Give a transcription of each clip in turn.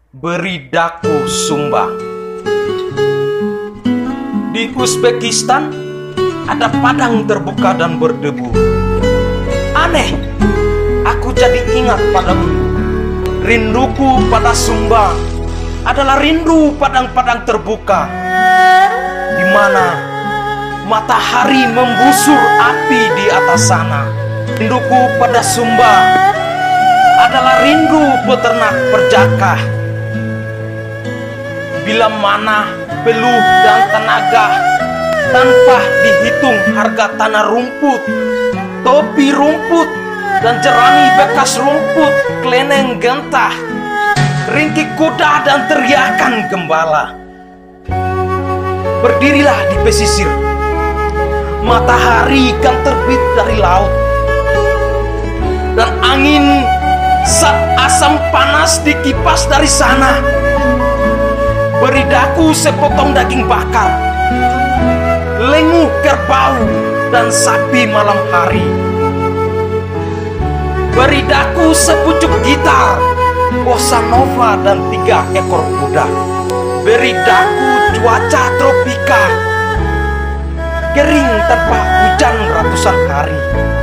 Beri Daku Sumba. Di Uzbekistan ada padang terbuka dan berdebu. Aneh, aku jadi ingat padamu. Rinduku pada Sumba adalah rindu padang-padang terbuka, di mana matahari membusur api di atas sana. Rinduku pada Sumba adalah rindu peternak perjaka. Bila mana, peluh dan tenaga, tanpa dihitung harga tanah rumput, topi rumput, dan jerami bekas rumput, keleneng gentah, ringkik kuda dan teriakan gembala. Berdirilah di pesisir, matahari kan terbit dari laut, dan angin saat asam panas dikipas dari sana. Beri Daku sepotong daging bakar, lengu kerbau dan sapi malam hari. Beri Daku sepucuk gitar, bossa nova dan 3 ekor kuda. Beri Daku cuaca tropika, kering tanpa hujan ratusan hari.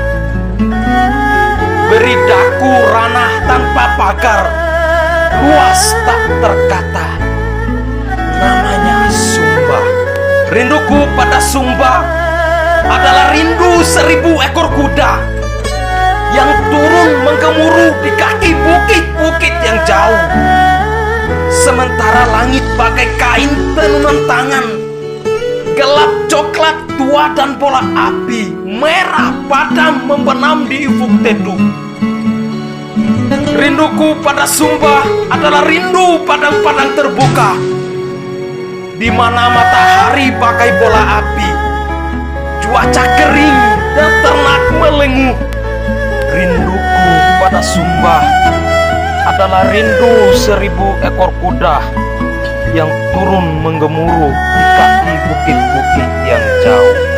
Beri Daku ranah tanpa pagar, luas tak terkata, namanya Sumba. Rinduku pada Sumba adalah rindu 1000 ekor kuda yang turun menggemuruh di kaki bukit-bukit yang jauh. Sementara langit bagai kain tenunan tangan, gelap coklat tua dan bola api merah padam membenam di ufuk teduh. Rinduku pada Sumba adalah rindu padang-padang terbuka, di mana matahari bagai bola api, cuaca kering dan ternak melenguh. Rinduku pada Sumba adalah rindu 1000 ekor kuda yang turun menggemuruh di kaki bukit-bukit yang jauh.